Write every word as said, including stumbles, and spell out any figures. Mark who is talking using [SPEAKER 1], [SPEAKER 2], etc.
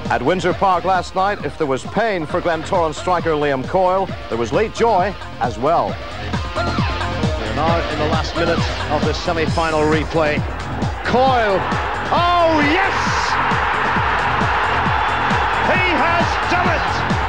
[SPEAKER 1] At Windsor Park last night, if there was pain for Glentoran striker Liam Coyle, there was late joy as well.
[SPEAKER 2] We're now in the last minute of the semi-final replay. Coyle, oh yes! He has done it!